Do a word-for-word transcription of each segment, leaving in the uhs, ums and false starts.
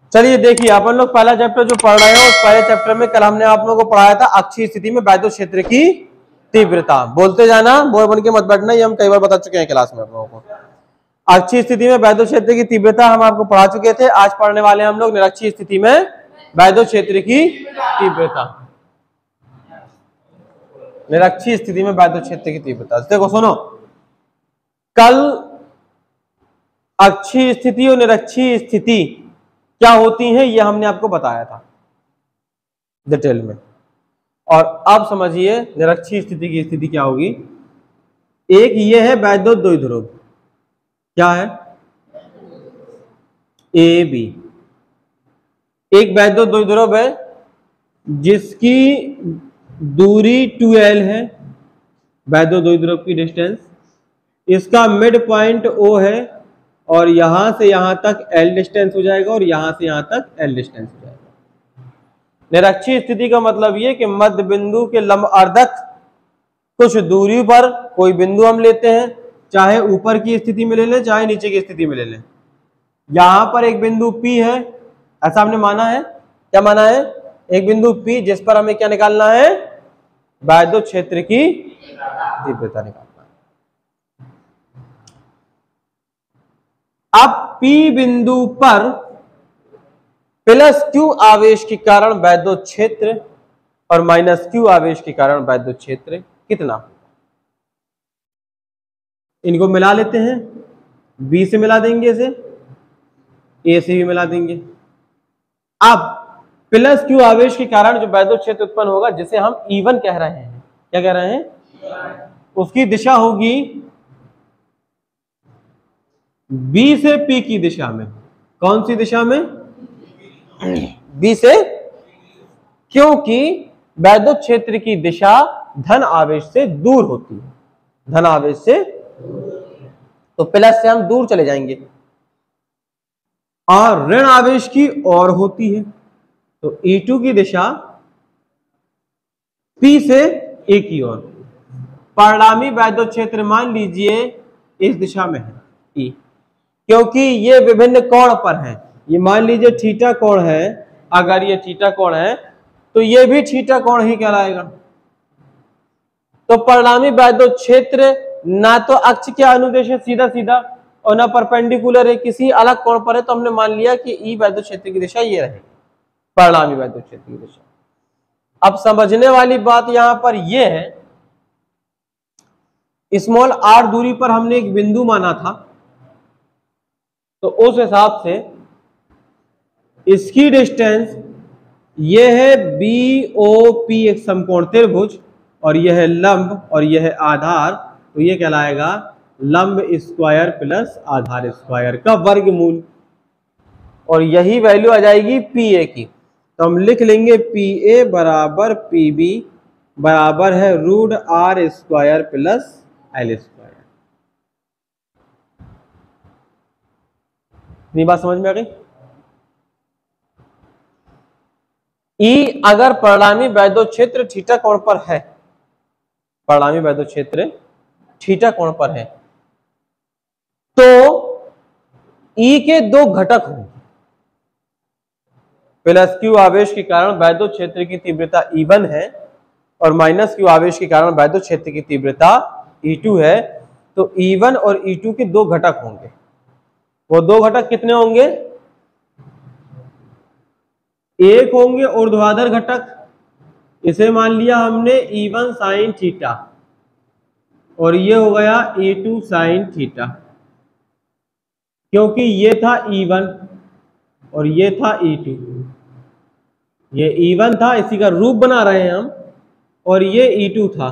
चलिए देखिए, अपन लोग पहला चैप्टर जो पढ़ रहे हैं उस पहले चैप्टर में कल हमने आप लोगों को पढ़ाया था अक्षीय स्थिति में वैद्युत क्षेत्र की तीव्रता। बोलते जाना, बोल बन के मत बैठना, ये हम कई बार बता चुके हैं क्लास में आप लोगों को। अक्षीय स्थिति में वैद्युत क्षेत्र की तीव्रता हम आपको पढ़ा चुके थे। आज पढ़ने वाले हम लोग निरक्षीय स्थिति में वैद्युत क्षेत्र की तीव्रता। निरक्षीय स्थिति में वैद्युत क्षेत्र की तीव्रता देखो सुनो, कल अक्षीय स्थिति और निरक्षीय स्थिति क्या होती है ये हमने आपको बताया था डिटेल में। और अब समझिए निरक्षीय स्थिति की स्थिति क्या होगी। एक ये है वैद्युत द्विध्रुव, क्या है ए बी। एक वैद्युत द्विध्रुव है जिसकी दूरी टू एल है, वैद्युत द्विध्रुव की डिस्टेंस। इसका मिड पॉइंट ओ है और यहां से यहां तक एल डिस्टेंस हो जाएगा और यहां से यहां तक एल डिस्टेंस हो जाएगा। निरक्षीय स्थिति का मतलब यह कि मध्य बिंदु के लंब अर्धक कुछ दूरी पर कोई बिंदु हम लेते हैं, चाहे ऊपर की स्थिति में ले लें चाहे नीचे की स्थिति में ले लें। यहां पर एक बिंदु P है, ऐसा हमने माना है। क्या माना है? एक बिंदु P जिस पर हमें क्या निकालना है, वैद्युत क्षेत्र की तीव्रता निकालना है। अब P बिंदु पर प्लस Q आवेश के कारण वैद्युत क्षेत्र और माइनस Q आवेश के कारण वैद्युत क्षेत्र कितना? इनको मिला लेते हैं, B से मिला देंगे, इसे A से भी मिला देंगे। अब प्लस Q आवेश के कारण जो वैद्युत क्षेत्र उत्पन्न होगा जिसे हम ई वन कह रहे हैं, क्या कह रहे हैं, उसकी दिशा होगी B से P की दिशा में। कौन सी दिशा में? B से, क्योंकि वैद्युत क्षेत्र की दिशा धन आवेश से दूर होती है, धन आवेश से, तो प्लस से हम दूर चले जाएंगे। और ऋण आवेश की ओर होती है, तो ई टू की दिशा P से A की ओर। परिणामी वैद्युत क्षेत्र मान लीजिए इस दिशा में है E, क्योंकि ये विभिन्न कोण पर है। ये मान लीजिए थीटा कोण है, अगर ये थीटा कोण है तो ये भी थीटा कोण ही कहलाएगा। तो परिणामी वैद्युत क्षेत्र ना तो अक्ष के अनुदेश है सीधा सीधा और ना परपेंडिकुलर है, किसी अलग कोण पर है। तो हमने मान लिया कि ई वैद्युत क्षेत्र की दिशा ये रहेगी, परिणामी वैद्युत क्षेत्र की दिशा। अब समझने वाली बात यहां पर यह है, स्मॉल आर दूरी पर हमने एक बिंदु माना था, तो उस हिसाब से इसकी डिस्टेंस यह है बी ओ पी, एक समकोण त्रिभुज, और यह है लंब और यह है आधार, तो यह कहलाएगा लंब स्क्वायर प्लस आधार स्क्वायर का वर्गमूल। और यही वैल्यू आ जाएगी पी ए की। तो हम लिख लेंगे पी ए बराबर पी बी बराबर है root R square plus L square. इतनी बात समझ में आ गई? ई अगर परिणामी वैद्युत क्षेत्र थीटा कोण पर है, परिणामी वैद्युत क्षेत्र थीटा कोण पर है, तो ई के दो घटक होंगे। प्लस क्यू आवेश के कारण वैद्युत क्षेत्र की तीव्रता ई वन है और माइनस क्यू आवेश के कारण वैद्युत क्षेत्र की तीव्रता ई टू है। तो ई वन और ई टू के दो घटक होंगे। वो दो घटक कितने होंगे? एक होंगे ऊर्ध्वाधर घटक, इसे मान लिया हमने ई वन साइन थीटा, और ये हो गया ई टू साइन थीटा, क्योंकि ये था ई वन और ये था ई टू। ये ई वन था, इसी का रूप बना रहे हैं हम, और ये ई टू था,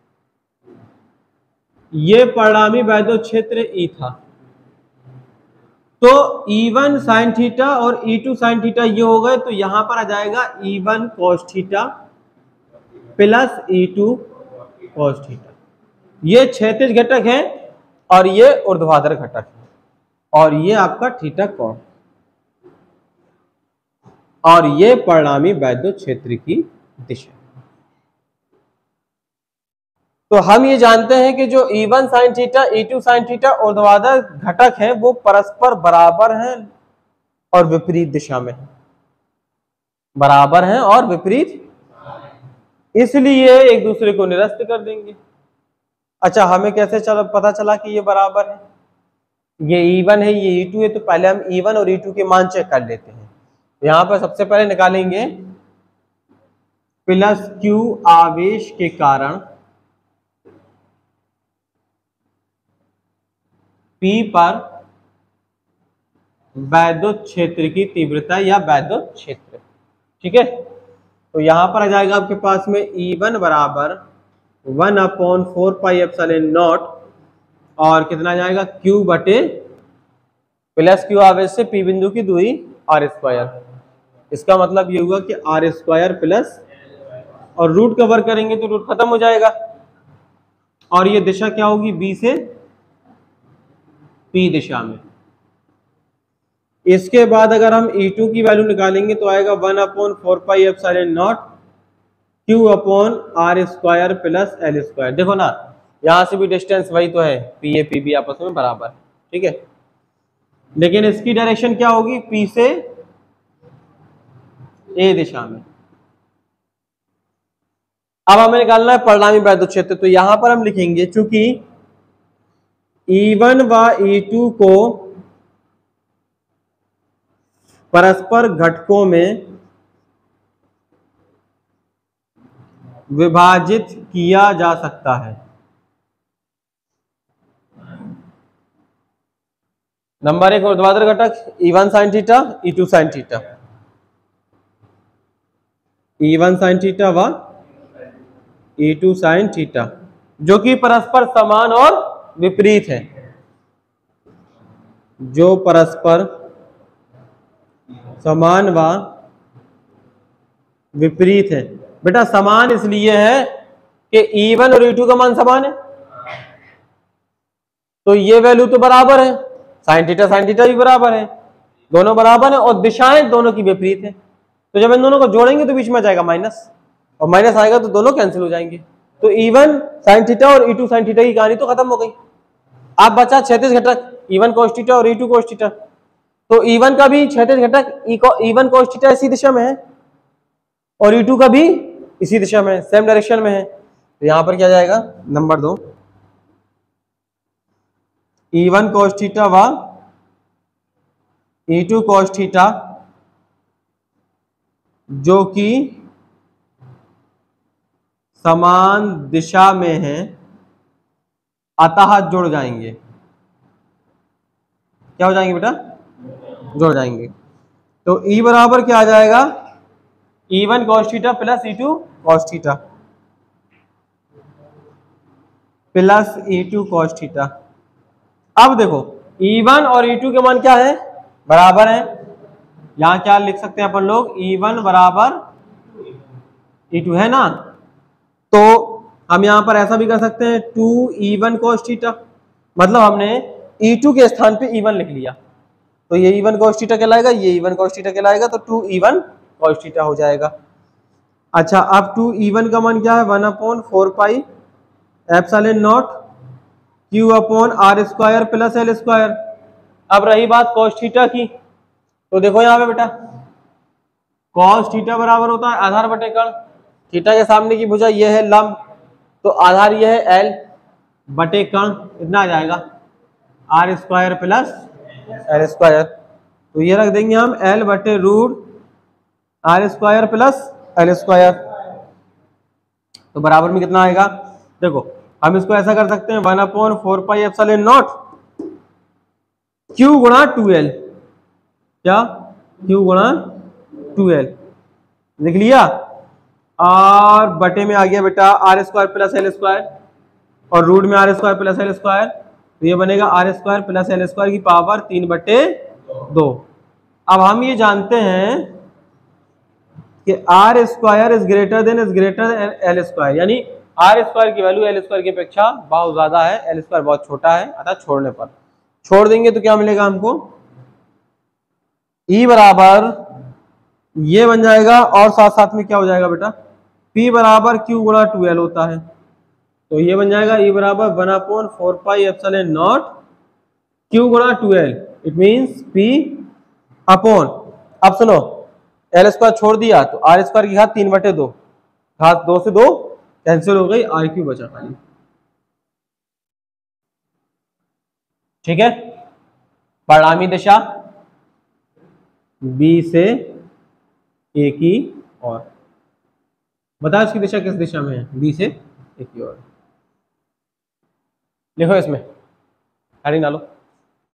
ये परिणामी वैद्युत क्षेत्र ई था। तो ई वन साइन थीटा और ई टू साइन थीटा ये हो गए, तो यहां पर आ जाएगा E one cos theta plus E two cos theta. ये क्षैतिज घटक है और ये ऊर्ध्वाधर घटक है, और ये आपका थीटा कोण, और ये परिणामी वैद्युत क्षेत्र की दिशा। तो हम ये जानते हैं कि जो E one sine theta E two sine theta ऊर्ध्वाधर घटक है वो परस्पर बराबर हैं और विपरीत दिशा में है, बराबर हैं और विपरीत, इसलिए एक दूसरे को निरस्त कर देंगे। अच्छा, हमें कैसे चला पता चला कि ये बराबर है? ये ई वन है, ये ई टू है, तो पहले हम ई वन और ई टू के मान चेक कर लेते हैं। यहां पर सबसे पहले निकालेंगे प्लस क्यू आवेश के कारण P पर वैद्युत क्षेत्र की तीव्रता या वैद्युत क्षेत्र। ठीक है, तो यहां पर आ जाएगा आपके पास में ई वन बराबर one upon four pi epsilon naught और कितना आ जाएगा Q बटे प्लस क्यू आवेश से P बिंदु की दूरी आर स्क्वायर। इसका मतलब ये हुआ कि आर स्क्वायर प्लस और रूट कवर करेंगे तो रूट खत्म हो जाएगा और ये दिशा क्या होगी? बी से पी दिशा में। इसके बाद अगर हम ई टू की वैल्यू निकालेंगे तो आएगा one upon four pi epsilon naught Q upon R square plus L square. देखो ना, यहां से भी डिस्टेंस वही तो है, पी ए पी बी आपस में बराबर। ठीक है, लेकिन इसकी डायरेक्शन क्या होगी? पी से ए दिशा में। अब हमें निकालना है परिणामी वैद्युत क्षेत्र, तो यहां पर हम लिखेंगे चूंकि ई वन व ई टू को परस्पर घटकों में विभाजित किया जा सकता है। नंबर एक ऊर्ध्वाधर घटक E one sine theta, E two sine theta, E one sine theta व ई टू साइन थीटा, जो कि परस्पर समान और विपरीत है, जो परस्पर समान व विपरीत है। बेटा समान इसलिए है कि ई वन और ई टू का मान समान है, तो ये वैल्यू तो बराबर है, साइन थीटा साइन थीटा भी बराबर है, दोनों बराबर है और दिशाएं दोनों की विपरीत है। तो जब इन दोनों को जोड़ेंगे तो बीच में आ जाएगा माइनस, और माइनस आएगा तो दोनों कैंसिल हो जाएंगे। तो ई वन साइन थीटा और ई टू साइन थीटा की कहानी तो खत्म हो गई। अब बचा क्षैतिज घटक ई वन cos थीटा और ई टू cos थीटा। तो ई वन का भी क्षैतिज घटक ई वन cos थीटा इसी दिशा में है और ई टू का भी इसी दिशा में है, सेम डायरेक्शन में है। तो यहां पर क्या जाएगा? नंबर दो, ई वन cos थीटा व ई टू cos थीटा जो कि समान दिशा में है, अतः जुड़ जाएंगे। क्या हो जाएंगे बेटा? जुड़ जाएंगे। तो E बराबर क्या आ जाएगा? E one cos theta plus E two cos theta plus E two cos theta. अब देखो ई वन और ई टू के मान क्या है? बराबर है। यहां क्या लिख सकते हैं अपन लोग? ई वन बराबर ई टू है ना, तो हम यहां पर ऐसा भी कर सकते हैं two E one cos theta, मतलब हमने ई टू के स्थान पे ई वन लिख लिया, तो ये ई वन cos थीटा कहलाएगा, ये ई वन cos थीटा कहलाएगा, तो two E one cos theta हो जाएगा। अच्छा, अब टू ई वन का मान क्या है? One upon four pi epsilon naught Q upon R square plus L square. अब रही बात cos थीटा की, तो देखो यहाँ पे बेटा cos थीटा बराबर होता है आधार बटे कर्ण, थीटा के सामने की भुजा ये है लंब, तो आधार ये है एल बटे कर्ण, इतना आ जाएगा R square plus L square. तो ये रख देंगे हम एल बटे root R square plus L square. तो बराबर में कितना आएगा? देखो हम इसको ऐसा कर सकते हैं one upon four pi epsilon naught Q गुणा टू एल, क्या क्यू गुणा टू एल लिख लिया, और बटे में आ गया बेटा R square plus L square, और रूट में R square plus L square, तो ये बनेगा R square plus L square की पावर तीन बटे दो। अब हम ये जानते हैं कि R square is greater than is greater than L square, यानी आर स्क्वायर की वैल्यू एल स्क्वायर की अपेक्षा बहुत ज्यादा है, एल स्क्वायर बहुत छोटा है, अतः छोड़ने पर छोड़ देंगे तो क्या मिलेगा हमको? ई बराबर ये बन जाएगा, और साथ साथ में क्या हो जाएगा बेटा? P बराबर Q गुणा टू एल होता है, तो ये बन जाएगा E बराबर one upon four pi epsilon naught Q गुणा two L. It means P upon, अब सुनो, एल स्क्वायर छोड़ दिया तो आर स्क्वायर की घात तीन बटे दो, घात दो से दो कैंसिल हो गई, आर क्यू बचा खाली। ठीक है, परिणामी दिशा बी से ए की ओर, बताओ इसकी दिशा किस दिशा में है, बी से ए की ओर। लिखो इसमें, हेडिंग डालो।